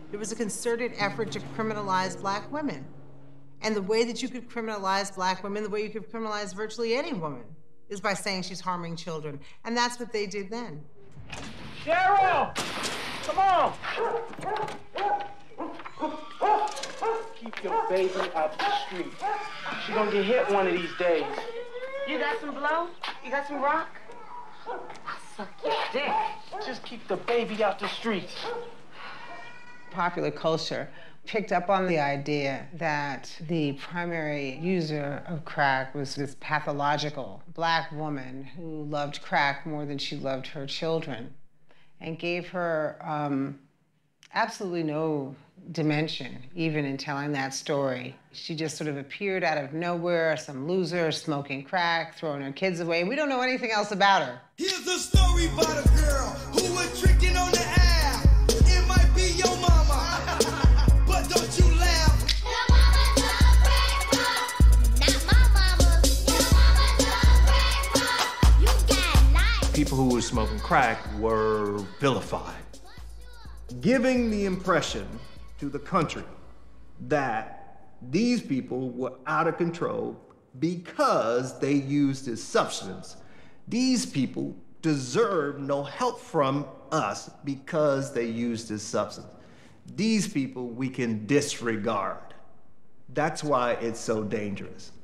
There was a concerted effort to criminalize black women. And the way that you could criminalize black women, the way you could criminalize virtually any woman, is by saying she's harming children. And that's what they did then. Cheryl! Come on! Keep your baby out the street. She's gonna get hit one of these days. You got some blow? You got some rock? I'll suck your dick. Just keep the baby out the streets. Popular culture picked up on the idea that the primary user of crack was this pathological black woman who loved crack more than she loved her children, and gave her absolutely no dimension, even in telling that story. She just sort of appeared out of nowhere, some loser smoking crack, throwing her kids away. We don't know anything else about her. Here's a story about a girl who was tricking on the air. It might be your mama, but don't you laugh. Your mama's a breakfast, not my mama's. Your mama's a breakfast, you got life. People who were smoking crack were vilified, giving the impression to the country that these people were out of control because they used this substance. These people deserve no help from us because they used this substance. These people we can disregard. That's why it's so dangerous.